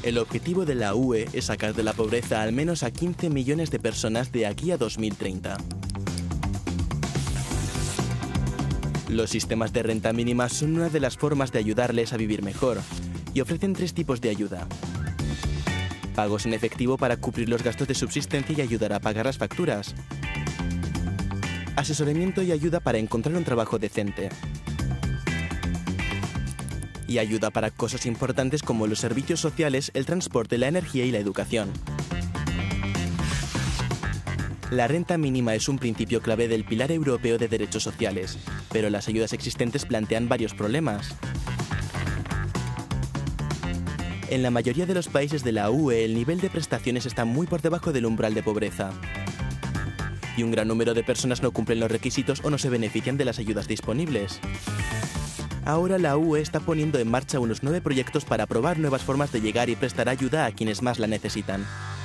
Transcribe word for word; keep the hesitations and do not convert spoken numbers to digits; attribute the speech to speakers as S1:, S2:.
S1: El objetivo de la U E es sacar de la pobreza al menos a quince millones de personas de aquí a dos mil treinta. Los sistemas de renta mínima son una de las formas de ayudarles a vivir mejor y ofrecen tres tipos de ayuda. Pagos en efectivo para cubrir los gastos de subsistencia y ayudar a pagar las facturas. Asesoramiento y ayuda para encontrar un trabajo decente. Y ayuda para cosas importantes como los servicios sociales, el transporte, la energía y la educación. La renta mínima es un principio clave del Pilar Europeo de Derechos Sociales, pero las ayudas existentes plantean varios problemas. En la mayoría de los países de la U E, el nivel de prestaciones está muy por debajo del umbral de pobreza. Y un gran número de personas no cumplen los requisitos o no se benefician de las ayudas disponibles. Ahora la U E está poniendo en marcha unos nueve proyectos para probar nuevas formas de llegar y prestar ayuda a quienes más la necesitan.